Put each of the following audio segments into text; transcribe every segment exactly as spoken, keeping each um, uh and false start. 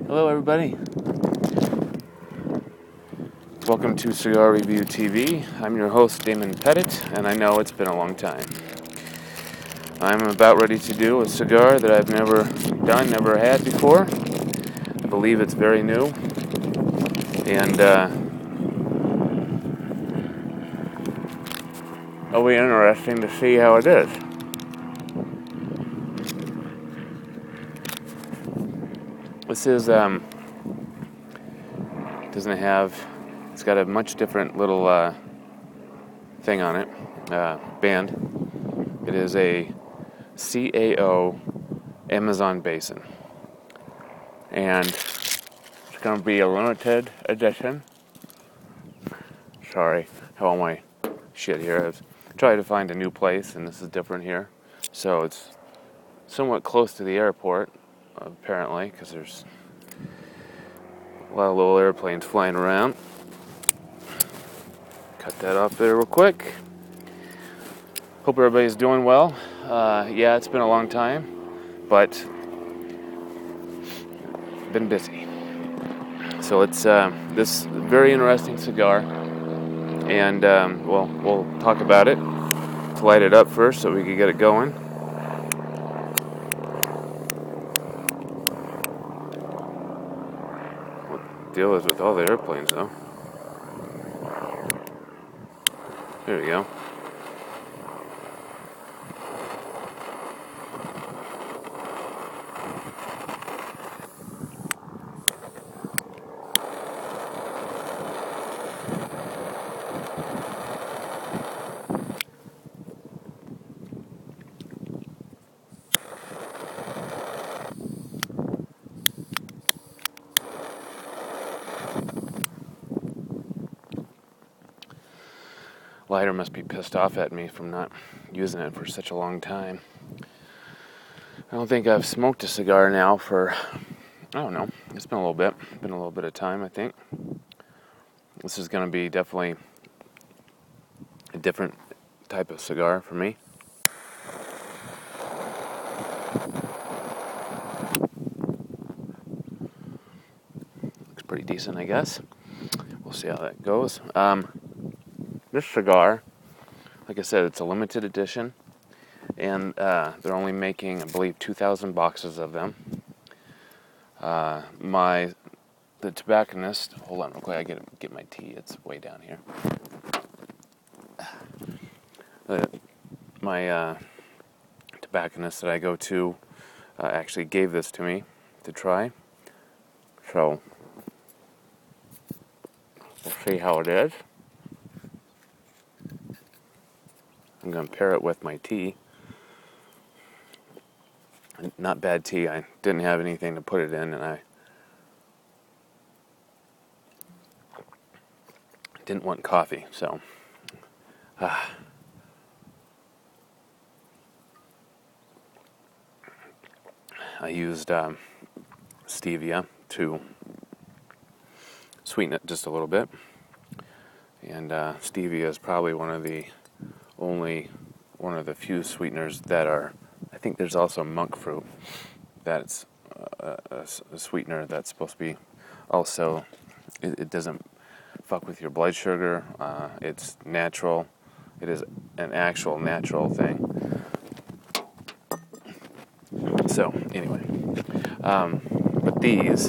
Hello everybody. Welcome to Cigar Review T V. I'm your host Damon Pettit, and I know it's been a long time. I'm about ready to do a cigar that I've never done, never had before. I believe it's very new, and uh, it'll be interesting to see how it is. This is, um, doesn't have, it's got a much different little uh, thing on it, uh, band. It is a C A O Amazon Basin. And it's going to be a limited edition. Sorry, how all my shit here. I've tried to find a new place, and this is different here. So it's somewhat close to the airport, apparently, because there's a lot of little airplanes flying around. Cut that off there real quick. Hope everybody's doing well. Uh, yeah, it's been a long time, but been busy. So it's uh, this very interesting cigar, and um, well, we'll talk about it. Let's light it up first so we can get it going. What the deal is with all the airplanes, though? There we go. Lighter must be pissed off at me from not using it for such a long time. I don't think I've smoked a cigar now for, I don't know, it's been a little bit. Been a little bit of time, I think. This is going to be definitely a different type of cigar for me. Looks pretty decent, I guess. We'll see how that goes. Um... This cigar, like I said, it's a limited edition, and uh, they're only making, I believe, two thousand boxes of them. Uh, my, the tobacconist, hold on real quick, I get get my tea, it's way down here. Uh, my uh, tobacconist that I go to uh, actually gave this to me to try, so we'll see how it is. I'm going to pair it with my tea. Not bad tea. I didn't have anything to put it in, and I didn't want coffee, so uh, I used um, stevia to sweeten it just a little bit. And uh, stevia is probably one of the only one of the few sweeteners that are, I think there's also monk fruit that's a, a, a sweetener that's supposed to be also, it, it doesn't fuck with your blood sugar, uh, it's natural, it is an actual natural thing. So anyway, um, but these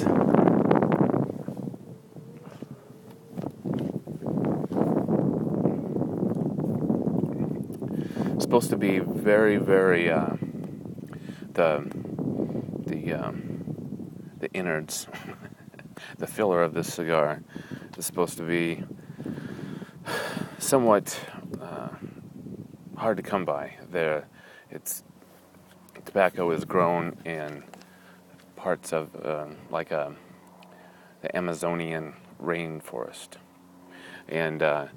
supposed to be very, very uh, the the um, the innards, the filler of this cigar is supposed to be somewhat uh, hard to come by. There, it's tobacco is grown in parts of uh, like a the Amazonian rainforest, and uh,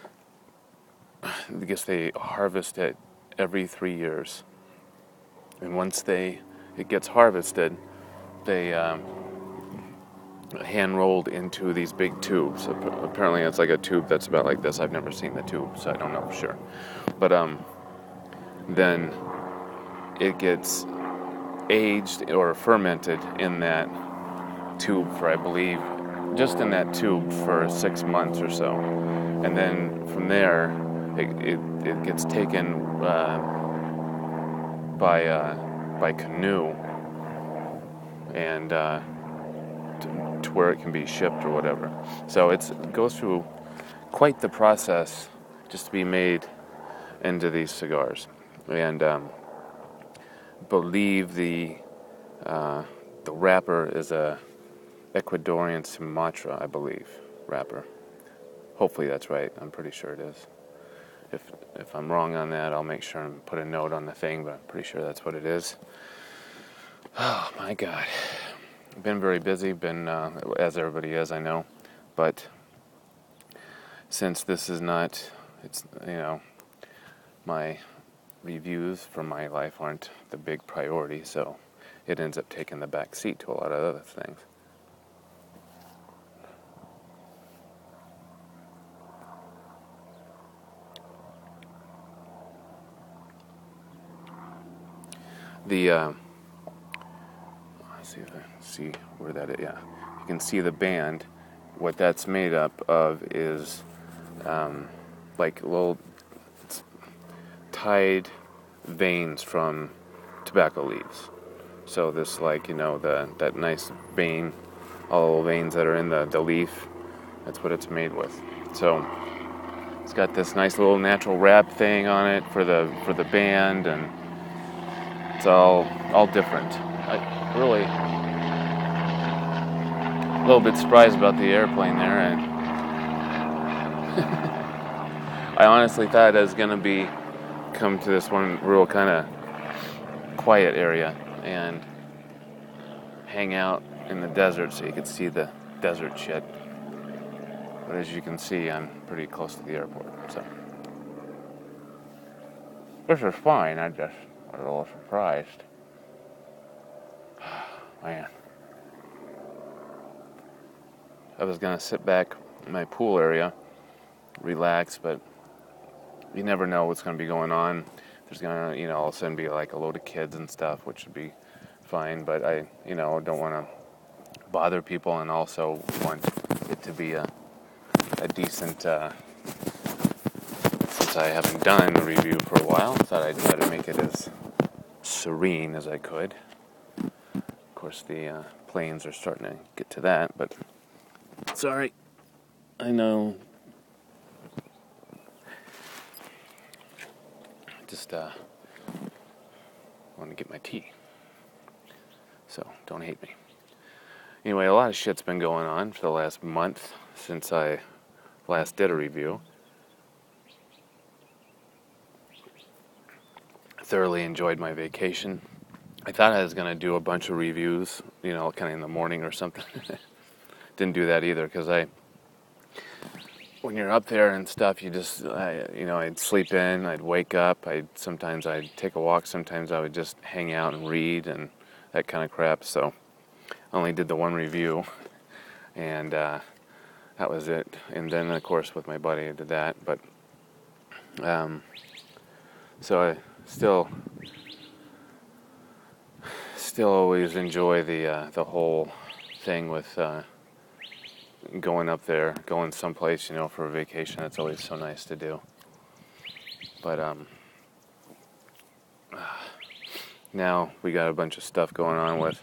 I guess they harvest it every three years. And once they it gets harvested, they um, hand rolled into these big tubes. Apparently, it's like a tube that's about like this. I've never seen the tube, so I don't know for sure. But um, then it gets aged or fermented in that tube for, I believe, just in that tube for six months or so. And then from there, it, it, it gets taken uh, by, uh, by canoe and uh, to, to where it can be shipped or whatever. So it's, it goes through quite the process just to be made into these cigars. And um, believe the uh, the wrapper is a Ecuadorian Sumatra, I believe, wrapper. Hopefully that's right. I'm pretty sure it is. If if I'm wrong on that, I'll make sure and put a note on the thing, but I'm pretty sure that's what it is. Oh my God. I've been very busy, been uh, as everybody is, I know. But since this is not, it's, you know, my reviews for my life aren't the big priority, so it ends up taking the back seat to a lot of other things. The uh, let's see if I see where that is. Yeah, you can see the band. What that's made up of is um, like little tied veins from tobacco leaves. So this, like, you know, the that nice vein, all the little veins that are in the, the leaf, that's what it's made with. So it's got this nice little natural wrap thing on it for the for the band, and it's all all different. I really a little bit surprised about the airplane there, and I honestly thought I was gonna be come to this one real kind of quiet area and hang out in the desert so you could see the desert shit. But as you can see, I'm pretty close to the airport, so this is fine. I just was a little surprised. Man, I was gonna sit back in my pool area, relax, but you never know what's gonna be going on. There's gonna, you know, all of a sudden be like a load of kids and stuff, which would be fine, but I, you know, don't want to bother people, and also want it to be a, a decent, uh, since I haven't done a review for a while, I thought I'd try to make it as serene as I could. Of course, the uh, planes are starting to get to that, but sorry, I know. Just uh, want to get my tea, so don't hate me. Anyway, a lot of shit's been going on for the last month since I last did a review. I thoroughly enjoyed my vacation. I thought I was going to do a bunch of reviews, you know, kind of in the morning or something. Didn't do that either, because I, when you're up there and stuff, you just, I, you know, I'd sleep in, I'd wake up, I'd sometimes I'd take a walk, sometimes I would just hang out and read and that kind of crap. So I only did the one review, and uh, that was it. And then, of course, with my buddy, I did that. But um, so I still, still always enjoy the uh, the whole thing with uh, going up there, going someplace, you know, for a vacation. It's always so nice to do. But um, now we got a bunch of stuff going on with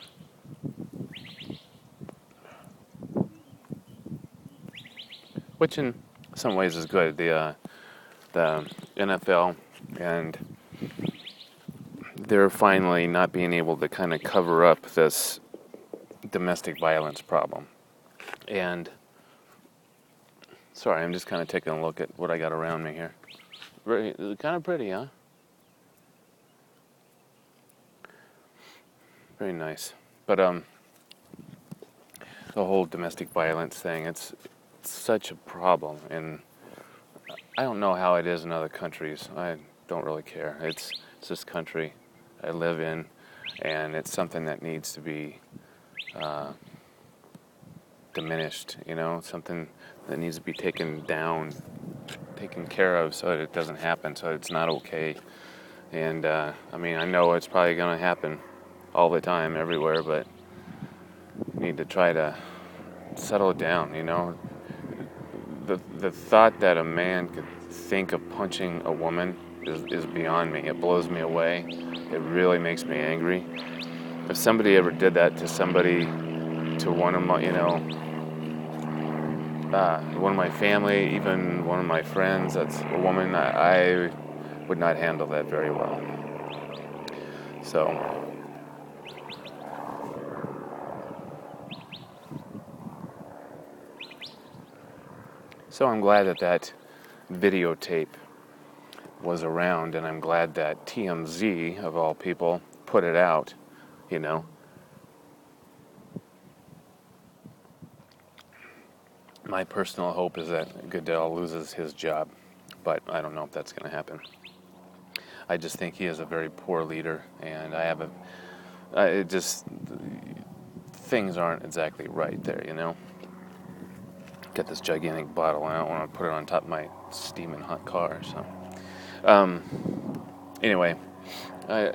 which in some ways is good. The uh, the N F L, and they're finally not being able to kind of cover up this domestic violence problem. And sorry, I'm just kind of taking a look at what I got around me here. Very kind of pretty, huh? Very nice. But um, the whole domestic violence thing, it's, it's such a problem, and I don't know how it is in other countries. I don't really care. It's it's this country I live in, and it's something that needs to be uh, diminished, you know, something that needs to be taken down, taken care of so that it doesn't happen, so it's not okay. And uh, I mean, I know it's probably going to happen all the time, everywhere, but we need need to try to settle it down, you know. The the thought that a man could think of punching a woman is, is beyond me. It blows me away. It really makes me angry. If somebody ever did that to somebody, to one of my, you know, uh, one of my family, even one of my friends that's a woman, I, I would not handle that very well. So, so I'm glad that that videotape was around, and I'm glad that T M Z, of all people, put it out, you know. My personal hope is that Goodell loses his job, but I don't know if that's going to happen. I just think he is a very poor leader, and I have a, uh, it just, things aren't exactly right there, you know. Got this gigantic bottle, and I don't want to put it on top of my steaming hot car, so. Um, anyway, I,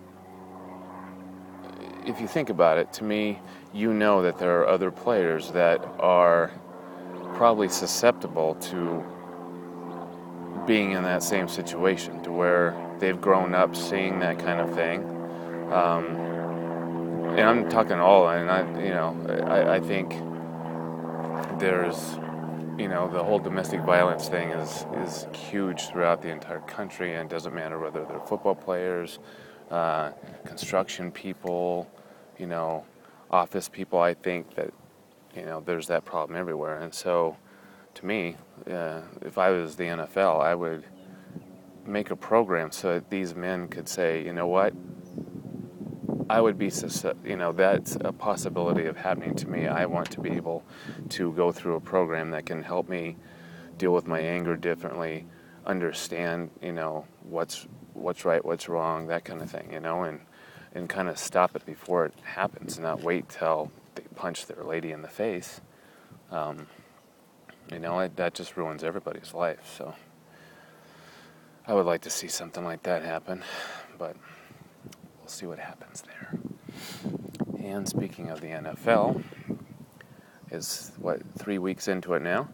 if you think about it, to me, you know that there are other players that are probably susceptible to being in that same situation, to where they've grown up seeing that kind of thing. Um, and I'm talking all, and I, you know, I, I think there's, you know, the whole domestic violence thing is is huge throughout the entire country, and it doesn't matter whether they're football players, uh, construction people, you know, office people. I think that, you know, there's that problem everywhere. And so, to me, uh, if I was the N F L, I would make a program so that these men could say, you know what, I would be, you know, that's a possibility of happening to me. I want to be able to go through a program that can help me deal with my anger differently, understand, you know, what's what's right, what's wrong, that kind of thing, you know, and and kind of stop it before it happens, not wait till they punch their lady in the face. Um, you know, it, that just ruins everybody's life. So I would like to see something like that happen, but we'll see what happens there. And speaking of the N F L, is what, three weeks into it now?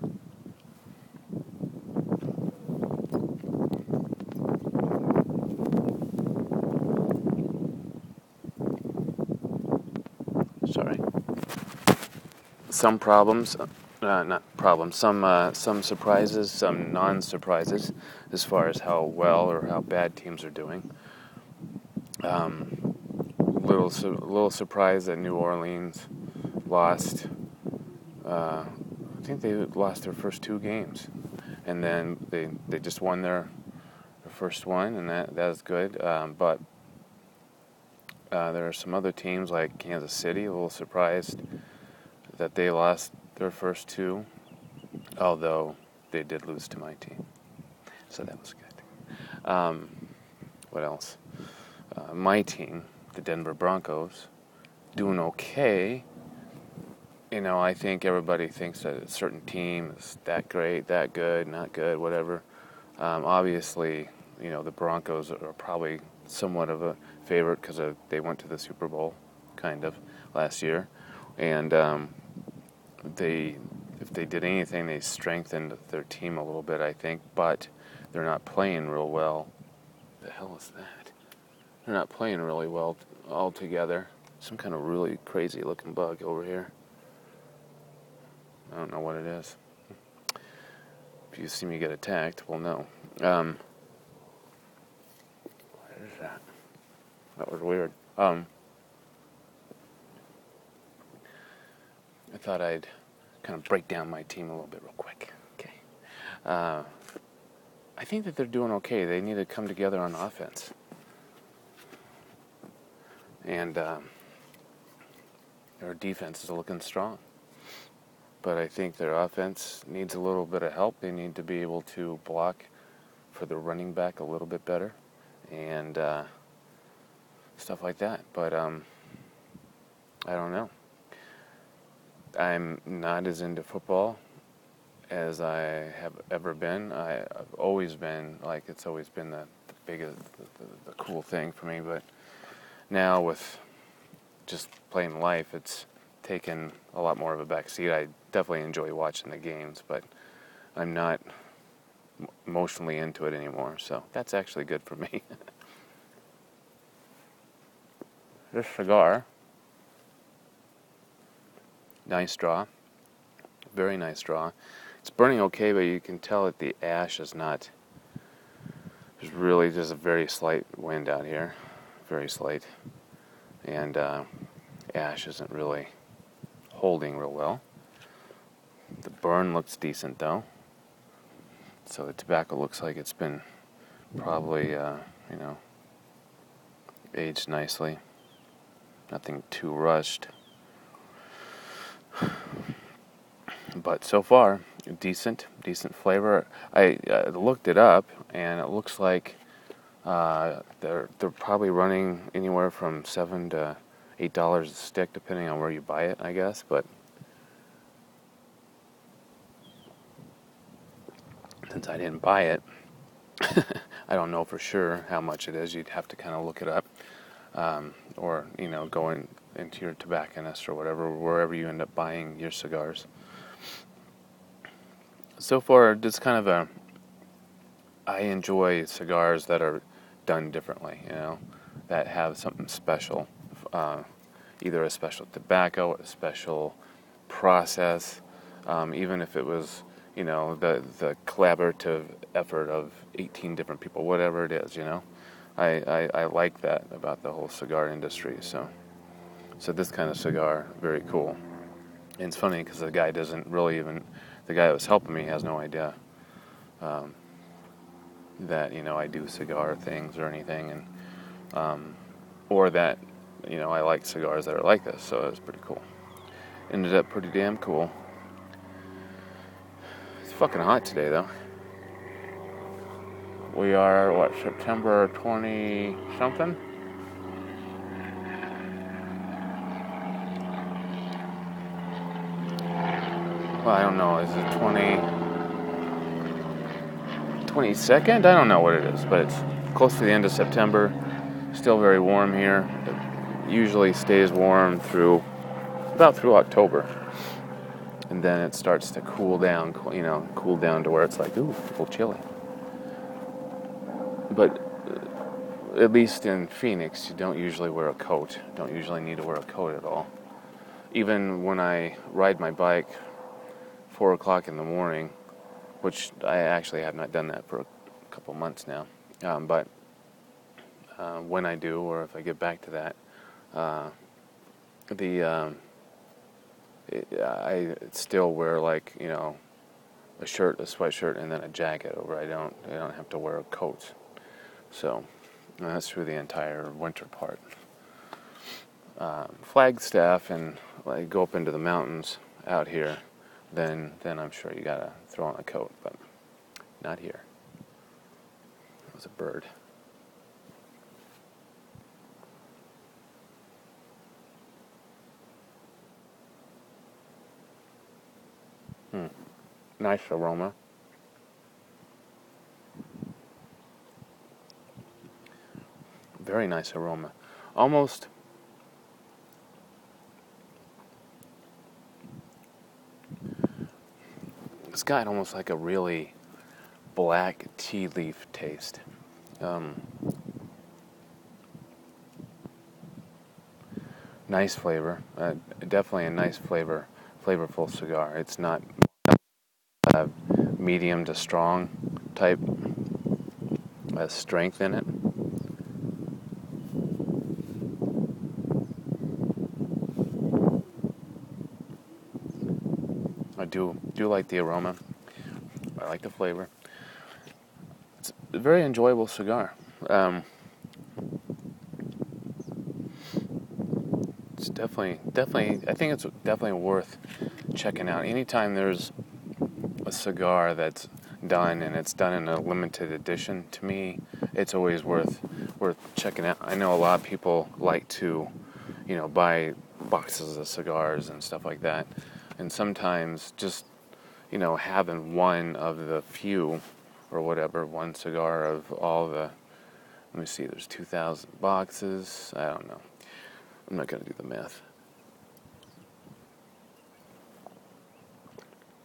Sorry. Some problems, uh, not problems, some uh, some surprises, some non-surprises as far as how well or how bad teams are doing. Um, little su- little surprised that New Orleans lost. Uh, I think they lost their first two games, and then they they just won their, their first one, and that that is good. Um, but uh, there are some other teams like Kansas City. A little surprised that they lost their first two, although they did lose to my team, so that was good. Um, what else? Uh, my team, the Denver Broncos, doing okay. You know, I think everybody thinks that a certain team is that great, that good, not good, whatever. Um, obviously, you know, the Broncos are probably somewhat of a favorite because they went to the Super Bowl, kind of, last year. And um, they, if they did anything, they strengthened their team a little bit, I think. But they're not playing real well. The hell is that? They're not playing really well altogether. Some kind of really crazy looking bug over here. I don't know what it is. If you see me get attacked, well, no. Um, what is that? That was weird. Um, I thought I'd kind of break down my team a little bit real quick. Okay. Uh, I think that they're doing okay. They need to come together on offense. And um, their defense is looking strong. But I think their offense needs a little bit of help. They need to be able to block for the running back a little bit better and uh, stuff like that. But um, I don't know. I'm not as into football as I have ever been. I, I've always been, like, it's always been the, the biggest, the, the, the cool thing for me. But now with just plain life, it's taken a lot more of a back seat. I definitely enjoy watching the games, but I'm not emotionally into it anymore, so that's actually good for me. This cigar, nice draw, very nice draw. It's burning okay, but you can tell that the ash is not, there's really just a very slight wind out here, very slight, and uh, ash isn't really holding real well. The burn looks decent though, so the tobacco looks like it's been probably, uh, you know, aged nicely. Nothing too rushed. But so far, decent, decent flavor. I uh, looked it up, and it looks like uh, they're they're probably running anywhere from seven to eight dollars a stick, depending on where you buy it, I guess. But since I didn't buy it, I don't know for sure how much it is. You'd have to kind of look it up, um, or you know, go in, into your tobacconist or whatever, wherever you end up buying your cigars. So far, just kind of a, I enjoy cigars that are done differently, you know, that have something special, uh, either a special tobacco, a special process, um, even if it was, you know, the the collaborative effort of eighteen different people, whatever it is, you know. I, I, I like that about the whole cigar industry, so so this kind of cigar, very cool. And it's funny because the guy doesn't really even, the guy that was helping me has no idea um, that, you know, I do cigar things or anything, and um, or that, you know, I like cigars that are like this, so it was pretty cool. Ended up pretty damn cool. It's fucking hot today, though. We are, what, September twenty-something? Well, I don't know, is it twenty... twenty-second? I don't know what it is, but it's close to the end of September. Still very warm here. It usually stays warm through, about through October. And then it starts to cool down, you know, cool down to where it's like, ooh, a little chilly. But at least in Phoenix, you don't usually wear a coat. Don't usually need to wear a coat at all. Even when I ride my bike four o'clock in the morning, which I actually have not done that for a couple months now, um, but uh, when I do, or if I get back to that, uh, the um, it, I still wear, like, you know, a shirt, a sweatshirt, and then a jacket over. I don't I don't have to wear a coat. So that's through the entire winter part. Um, Flagstaff, and like go up into the mountains out here, then then I'm sure you gotta throw on a coat, but not here. That was a bird. Hmm. Nice aroma. Very nice aroma. Almost, it's got almost like a really black tea leaf taste. Um, nice flavor. Uh, definitely a nice flavor, flavorful cigar. It's not uh, medium to strong type uh, strength in it. I do do like the aroma. I like the flavor. It's a very enjoyable cigar. Um, it's definitely, definitely, I think it's definitely worth checking out. Anytime there's a cigar that's done and it's done in a limited edition, to me, it's always worth worth checking out. I know a lot of people like to, you know, buy boxes of cigars and stuff like that, and sometimes just, you know, having one of the few or whatever, one cigar of all the, let me see, there's two thousand boxes, I don't know, I'm not going to do the math.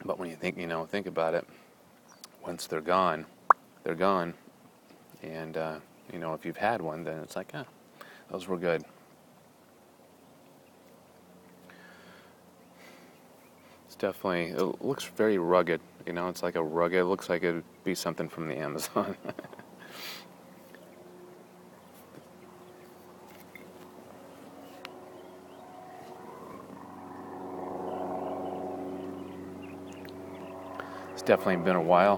But when you think, you know, think about it, once they're gone, they're gone. And, uh, you know, if you've had one, then it's like, ah, those were good. It's definitely, it looks very rugged. You know, it's like a rugged, it looks like it would be something from the Amazon. It's definitely been a while.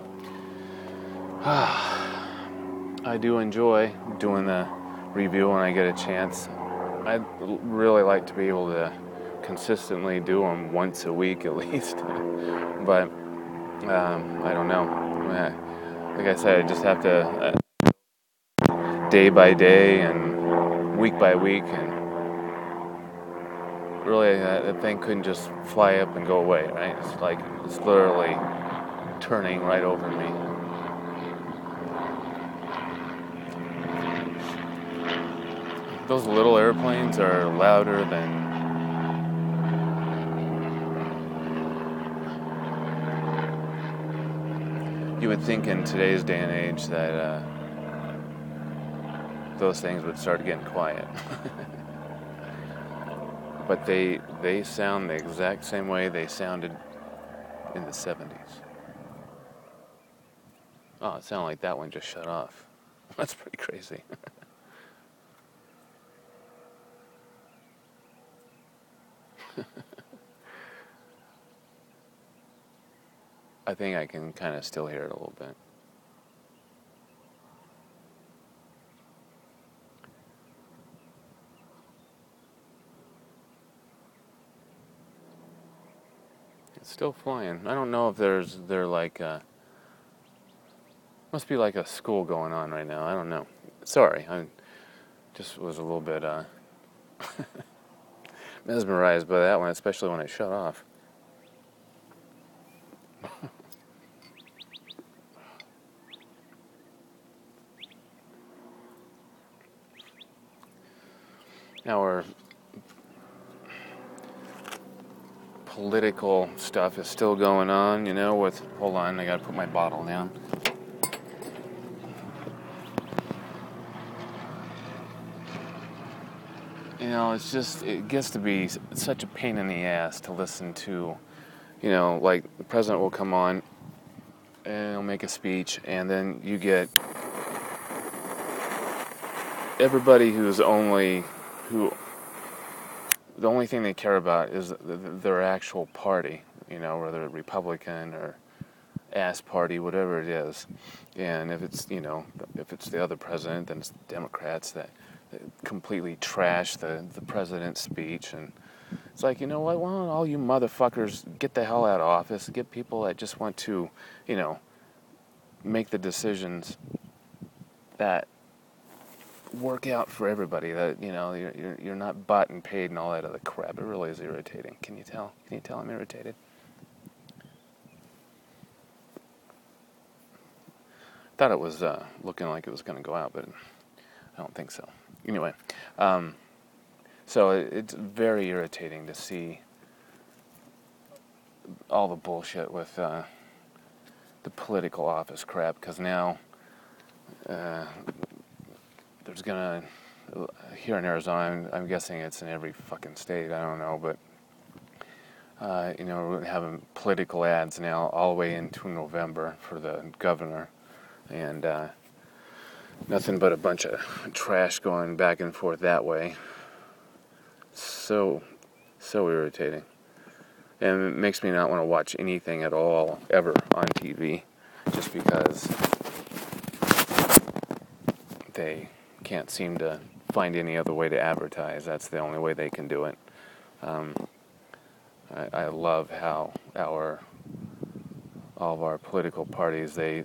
I do enjoy doing the review when I get a chance. I'd really like to be able to consistently do them once a week at least. But um, I don't know. Like I said, I just have to uh, day by day and week by week, and really that, that thing couldn't just fly up and go away, right? It's like it's literally turning right over me. Those little airplanes are louder than you would think in today's day and age that uh, those things would start getting quiet. But they they sound the exact same way they sounded in the seventies. Oh, it sounded like that one just shut off. That's pretty crazy. I think I can kind of still hear it a little bit. It's still flying. I don't know if there's they're like uh must be like a school going on right now. I don't know. Sorry, I just was a little bit uh mesmerized by that one, especially when it shut off. Now our political stuff is still going on, you know, with, hold on, I gotta put my bottle down. You know, it's just, it gets to be such a pain in the ass to listen to, you know, like the president will come on and he'll make a speech, and then you get everybody who's only, who, the only thing they care about is their actual party, you know, whether Republican or ass party, whatever it is. And if it's, you know, if it's the other president, then it's Democrats that, that completely trash the, the president's speech. And it's like, you know what, why don't all you motherfuckers get the hell out of office, get people that just want to, you know, make the decisions that work out for everybody, that, you know, you're, you're you're not bought and paid and all that other crap. It really is irritating. Can you tell? Can you tell I'm irritated? Thought it was uh, looking like it was going to go out, but I don't think so. Anyway, um, so it, it's very irritating to see all the bullshit with uh, the political office crap, because now uh, there's gonna, here in Arizona, I'm, I'm guessing it's in every fucking state, I don't know, but uh, you know, we're having political ads now all the way into November for the governor, and uh, nothing but a bunch of trash going back and forth that way. So, so irritating. And it makes me not want to watch anything at all, ever, on T V, just because they can't seem to find any other way to advertise. That's the only way they can do it. Um, I, I love how our, all of our political parties, they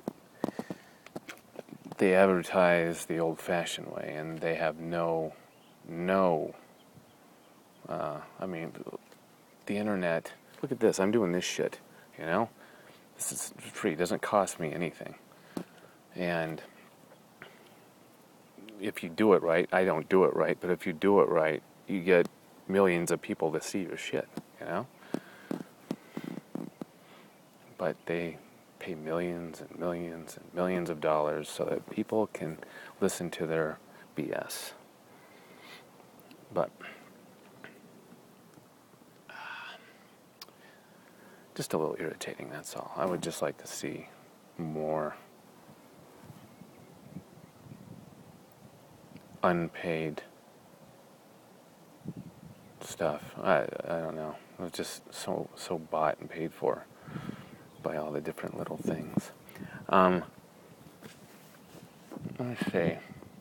they advertise the old-fashioned way, and they have no, no, uh, I mean, the internet, look at this, I'm doing this shit, you know? This is free, it doesn't cost me anything. And if you do it right, I don't do it right, but if you do it right, you get millions of people to see your shit, you know? but they pay millions and millions and millions of dollars so that people can listen to their B S. But uh, just a little irritating, that's all. I would just like to see more unpaid stuff. I I don't know. It was just so so bought and paid for by all the different little things. Um, let me see.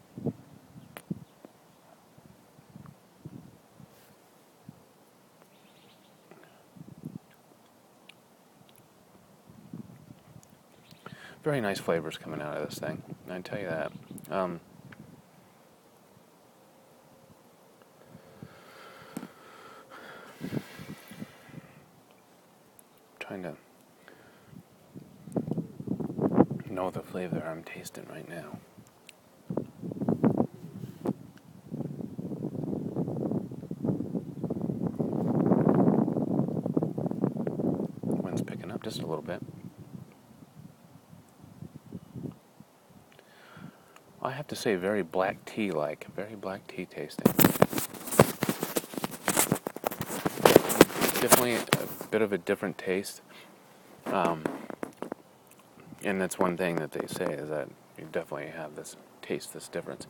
Very nice flavors coming out of this thing, I tell you that. Um, trying to know the flavor I'm tasting right now. Wind's picking up just a little bit. I have to say, very black tea-like, very black tea tasting. Definitely a bit of a different taste. Um, and that's one thing that they say, is that you definitely have this taste, this difference.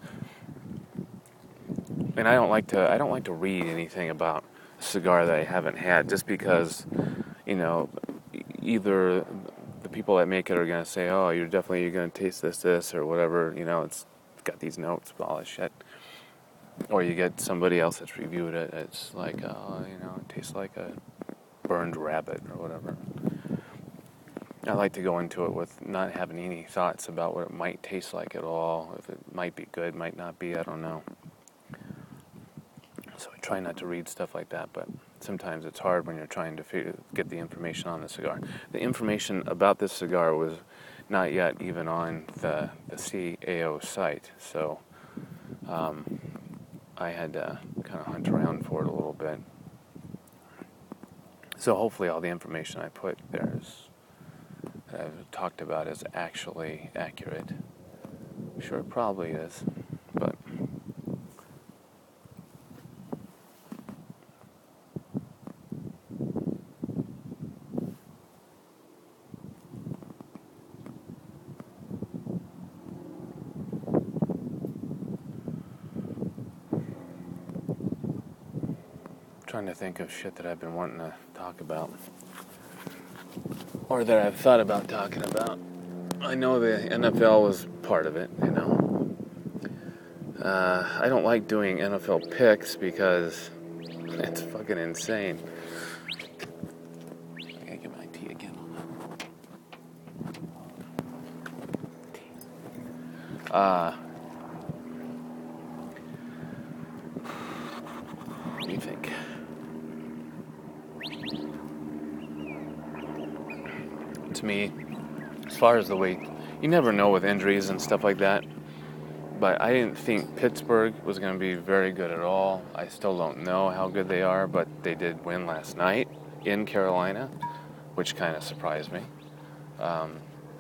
And I don't like to I don't like to read anything about a cigar that I haven't had, just because, you know, either the people that make it are going to say, oh, you're definitely you're going to taste this, this, or whatever, you know, it's got these notes, all this shit. Or you get somebody else that's reviewed it, it's like, oh, you know, it tastes like a burned rabbit or whatever. I like to go into it with not having any thoughts about what it might taste like at all. If it might be good, might not be, I don't know. So I try not to read stuff like that, but sometimes it's hard when you're trying to figure, get the information on the cigar. The information about this cigar was not yet even on the, the C A O site, so um, I had to kind of hunt around for it a little bit. So hopefully all the information I put there is, that I've talked about, is actually accurate. I'm sure it probably is, but trying to think of shit that I've been wanting to talk about, or that I've thought about talking about. I know the N F L was part of it, you know. Uh, I don't like doing N F L picks because it's fucking insane. I gotta get my tea again. Uh, what do you think? To me, as far as the weight, you never know with injuries and stuff like that, but I didn't think Pittsburgh was going to be very good at all. I still don't know how good they are, but they did win last night in Carolina, which kind of surprised me. Um,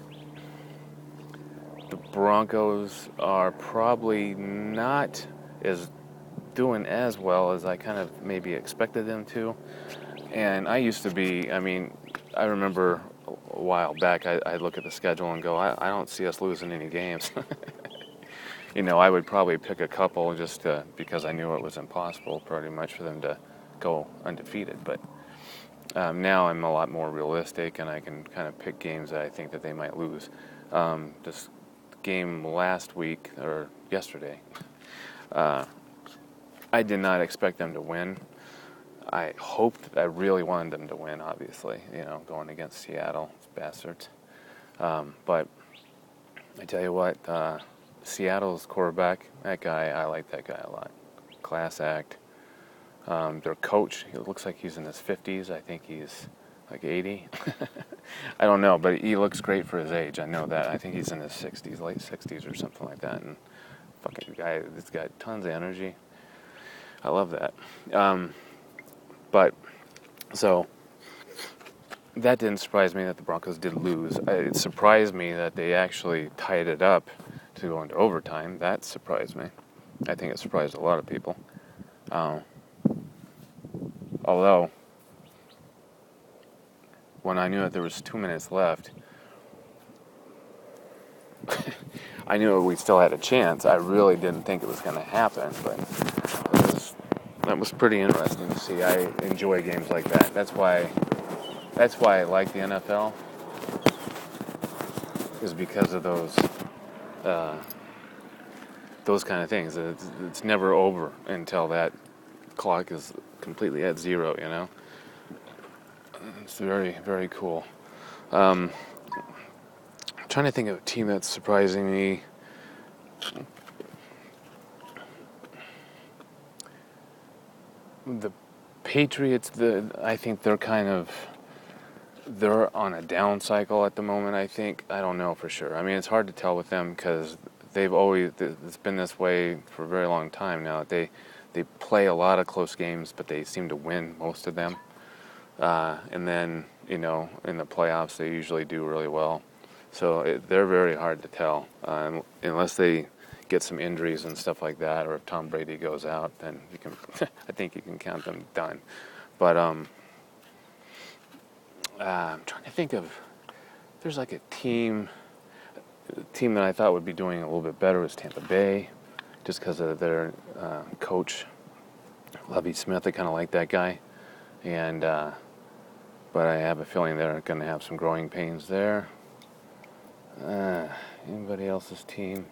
the Broncos are probably not as doing as well as I kind of maybe expected them to. And I used to be, I mean, I remember a while back, I, I'd look at the schedule and go, I, I don't see us losing any games. You know, I would probably pick a couple just to, because I knew it was impossible pretty much for them to go undefeated. But um, now I'm a lot more realistic, and I can kind of pick games that I think that they might lose. Um, this game last week, or yesterday, uh, I did not expect them to win. I hoped, I really wanted them to win, obviously, you know, going against Seattle, bastards. Um, but I tell you what, uh, Seattle's quarterback, that guy, I like that guy a lot. Class act. Um, their coach, he looks like he's in his fifties. I think he's like eighty. I don't know, but he looks great for his age. I know that. I think he's in his sixties, late sixties or something like that. And fucking guy, this got tons of energy. I love that. Um, but, so, that didn't surprise me that the Broncos did lose. It surprised me that they actually tied it up to go into overtime. That surprised me. I think it surprised a lot of people. Um, although, when I knew that there was two minutes left, I knew we still had a chance. I really didn't think it was going to happen, but it was, that was pretty interesting to see. I enjoy games like that. That's why, that's why I like the N F L, is because of those, uh, those kind of things. It's, it's never over until that clock is completely at zero. You know, it's very, very cool. Um, I'm trying to think of a team that's surprising me. The Patriots, the I think they're kind of they're on a down cycle at the moment. I think I don't know for sure. I mean, it's hard to tell with them because they've always it's been this way for a very long time now. They they play a lot of close games, but they seem to win most of them. Uh, and then you know in the playoffs they usually do really well. So it, they're very hard to tell uh, unless they get some injuries and stuff like that, or if Tom Brady goes out, then you can. I think you can count them done. But um, uh, I'm trying to think of. There's like a team, a team that I thought would be doing a little bit better was Tampa Bay, just because of their uh, coach, Lovie Smith. I kind of like that guy, and uh, but I have a feeling they're going to have some growing pains there. Uh, anybody else's team?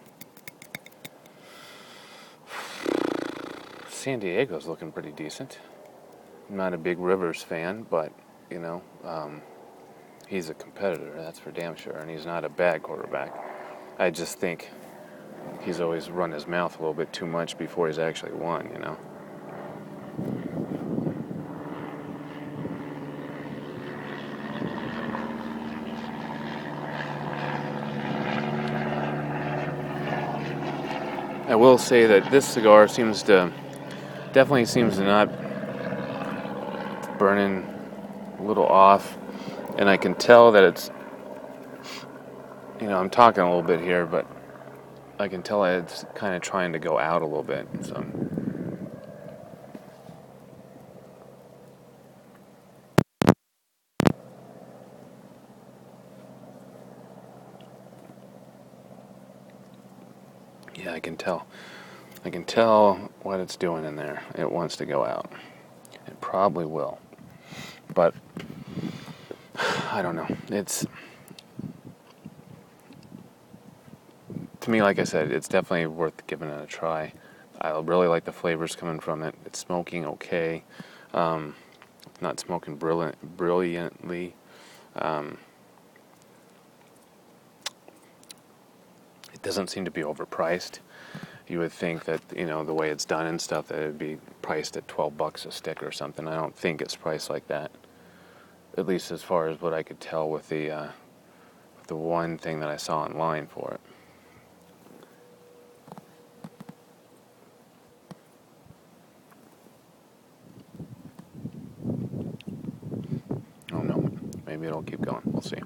San Diego's looking pretty decent. I'm not a big Rivers fan, but, you know, um, he's a competitor, that's for damn sure, and he's not a bad quarterback. I just think he's always run his mouth a little bit too much before he's actually won, you know. I will say that this cigar seems to, definitely seems to not burning a little off, and I can tell that it's, you know, I'm talking a little bit here, but I can tell it's kind of trying to go out a little bit, so. Yeah, I can tell. I can tell what it's doing in there. It wants to go out. It probably will. But I don't know. It's to me, like I said, it's definitely worth giving it a try. I really like the flavors coming from it. It's smoking okay. Um, not smoking brilliant, brilliantly. Um, it doesn't seem to be overpriced. You would think that, you know, the way it's done and stuff, that it would be priced at twelve bucks a stick or something. I don't think it's priced like that. At least as far as what I could tell with the uh, the one thing that I saw online for it. Oh no, maybe it'll keep going. We'll see.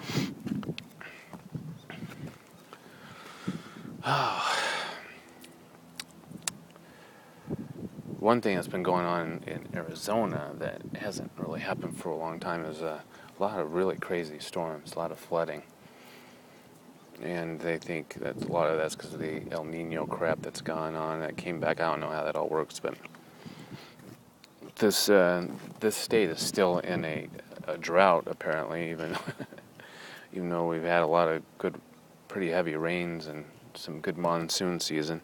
One thing that's been going on in Arizona that hasn't really happened for a long time is a lot of really crazy storms, a lot of flooding. And they think that a lot of that's because of the El Nino crap that's gone on that came back. I don't know how that all works, but this uh, this state is still in a, a drought apparently, even even though we've had a lot of good, pretty heavy rains and some good monsoon season.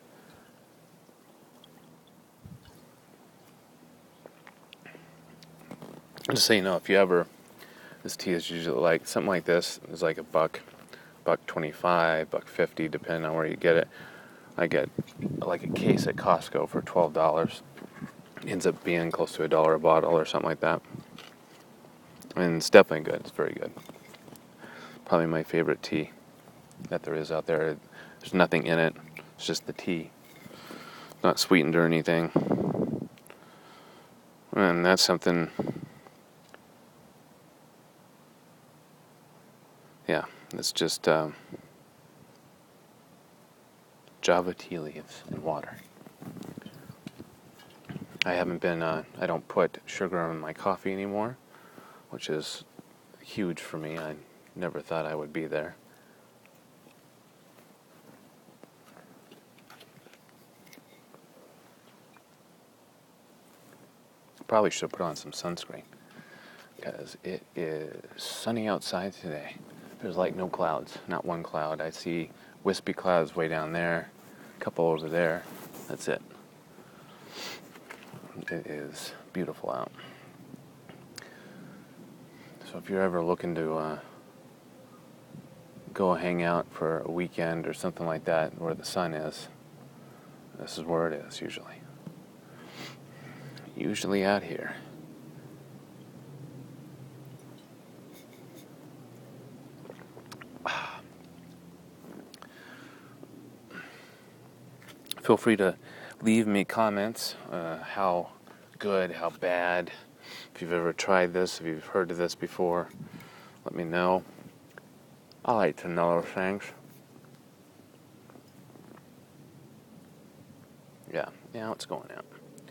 Just so you know, if you ever, this tea is usually like, something like this is like a buck, buck twenty-five, buck fifty, depending on where you get it. I get like a case at Costco for twelve dollars. Ends up being close to a dollar a bottle or something like that. And it's definitely good. It's very good. Probably my favorite tea that there is out there. There's nothing in it. It's just the tea. Not sweetened or anything. And that's something yeah, it's just um, Java tea leaves and water. I haven't been, uh, I don't put sugar in my coffee anymore, which is huge for me. I never thought I would be there. Probably should put on some sunscreen because it is sunny outside today. There's like no clouds, not one cloud. I see wispy clouds way down there, a couple over there. That's it. It is beautiful out. So if you're ever looking to uh, go hang out for a weekend or something like that where the sun is, this is where it is usually. Usually out here. Feel free to leave me comments, uh, how good, how bad, if you've ever tried this, if you've heard of this before, let me know. I like to know things. Yeah, now it's going out.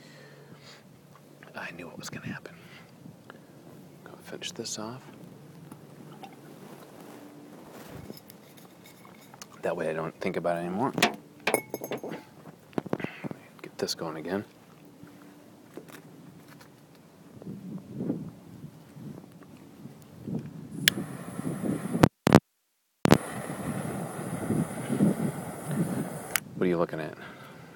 I knew what was going to happen. Go finish this off. That way I don't think about it anymore. Get this going again. What are you looking at?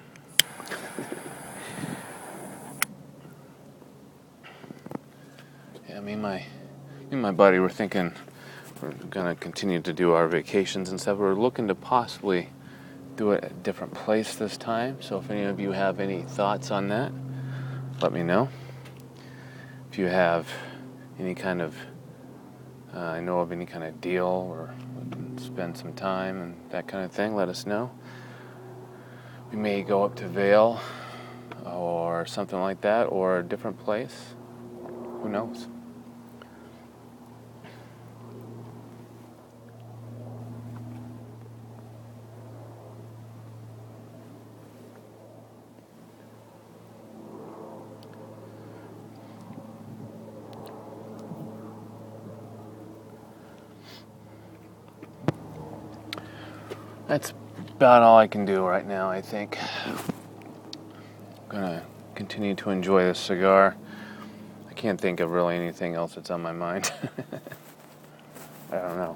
Yeah, me and my, me and my buddy were thinking we're gonna continue to do our vacations and stuff. We're looking to possibly do it at a different place this time. So if any of you have any thoughts on that, let me know. If you have any kind of, uh, I know of any kind of deal or spend some time and that kind of thing, let us know. We may go up to Vail or something like that, or a different place. Who knows? That's about all I can do right now, I think. I'm gonna continue to enjoy this cigar. I can't think of really anything else that's on my mind. I don't know.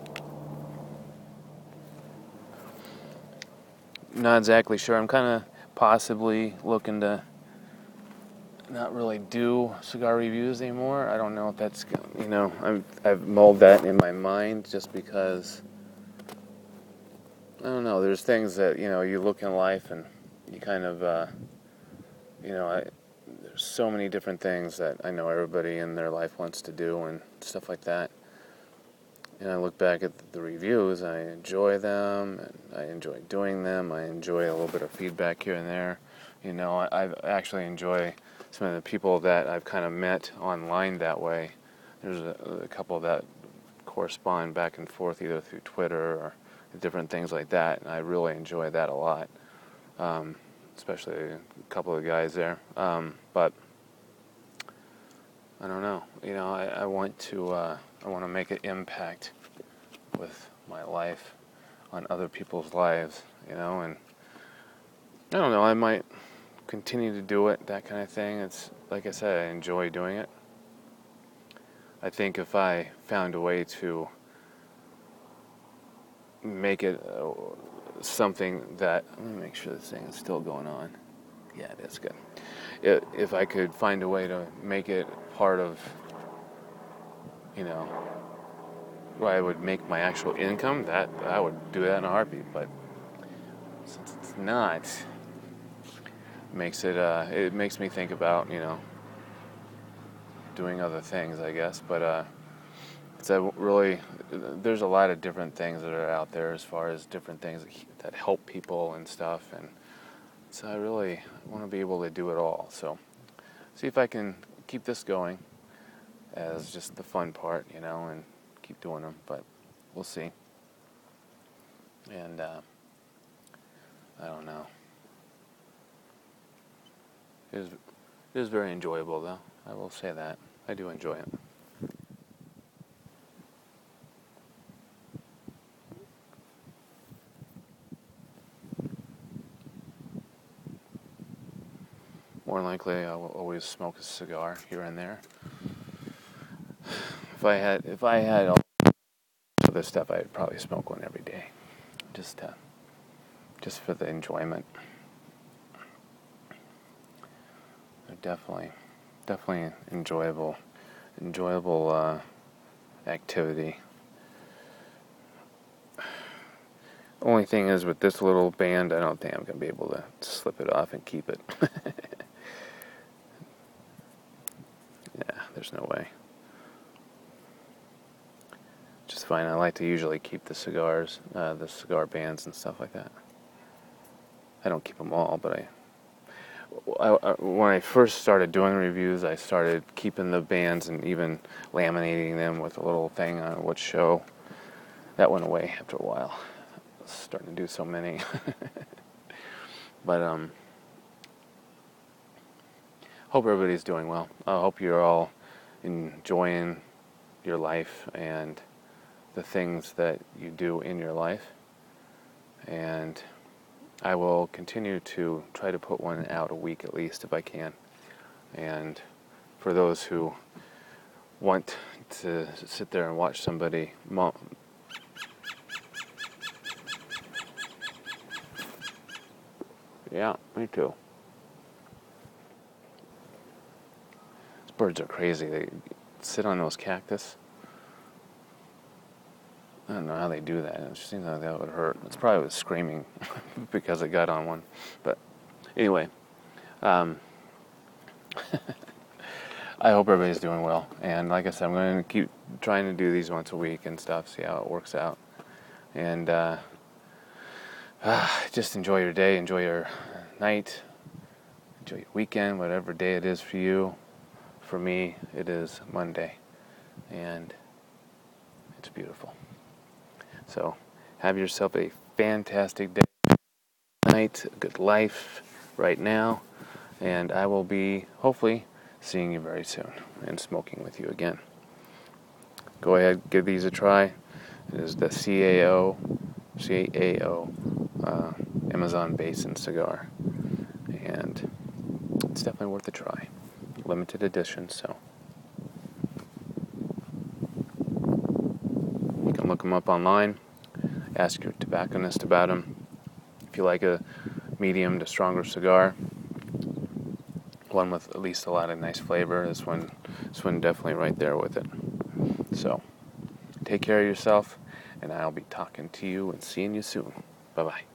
Not exactly sure. I'm kind of possibly looking to not really do cigar reviews anymore. I don't know if that's, you know, I've, I've mulled that in my mind just because, I don't know, there's things that, you know, you look in life and you kind of, uh, you know, I, there's so many different things that I know everybody in their life wants to do and stuff like that. And I look back at the reviews, I enjoy them, and I enjoy doing them. I enjoy a little bit of feedback here and there. You know, I, I actually enjoy some of the people that I've kind of met online that way. There's a, a couple that correspond back and forth either through Twitter or different things like that, and I really enjoy that a lot, um, especially a couple of guys there. Um, but I don't know. You know, I, I want to uh, I want to make an impact with my life on other people's lives. You know, and I don't know. I might continue to do it, that kind of thing. It's like I said, I enjoy doing it. I think if I found a way to make it uh, something that, let me make sure this thing is still going on. Yeah, it is good. It, if I could find a way to make it part of, you know, where I would make my actual income, that I would do that in a heartbeat. But since it's not, it makes it uh, it makes me think about, you know, doing other things, I guess. But uh, it's a really, there's a lot of different things that are out there as far as different things that help people and stuff, and so I really want to be able to do it all. So see if I can keep this going as just the fun part, you know, and keep doing them. But we'll see. And uh, I don't know. It is, it is very enjoyable, though. I will say that. I do enjoy it. More than likely, I will always smoke a cigar here and there. If I had, if I had all this other stuff, I'd probably smoke one every day, just to, just for the enjoyment. They're definitely, definitely enjoyable, enjoyable uh, activity. Only thing is, with this little band, I don't think I'm gonna be able to slip it off and keep it. Yeah, there's no way. Just fine. I like to usually keep the cigars, uh, the cigar bands and stuff like that. I don't keep them all, but I, I, I, when I first started doing reviews, I started keeping the bands and even laminating them with a little thing on what show. That went away after a while. I was starting to do so many. But um, hope everybody's doing well. I hope you're all enjoying your life and the things that you do in your life. And I will continue to try to put one out a week at least if I can. And for those who want to sit there and watch somebody mom- yeah, me too. These birds are crazy. They sit on those cactus. I don't know how they do that. It seems like that would hurt. It's probably was screaming because it got on one. But anyway, um, I hope everybody's doing well. And like I said, I'm going to keep trying to do these once a week and stuff, see how it works out. And uh, uh, just enjoy your day, enjoy your night, enjoy your weekend, whatever day it is for you. For me, it is Monday. And it's beautiful. So have yourself a fantastic day, night, a good life right now, and I will be hopefully seeing you very soon and smoking with you again. Go ahead, give these a try. It is the C A O, C A O uh, Amazon Basin cigar, and it's definitely worth a try. Limited edition, so you can look them up online. Ask your tobacconist about them. If you like a medium to stronger cigar, one with at least a lot of nice flavor, this one, this one definitely right there with it. So, take care of yourself, and I'll be talking to you and seeing you soon. Bye-bye.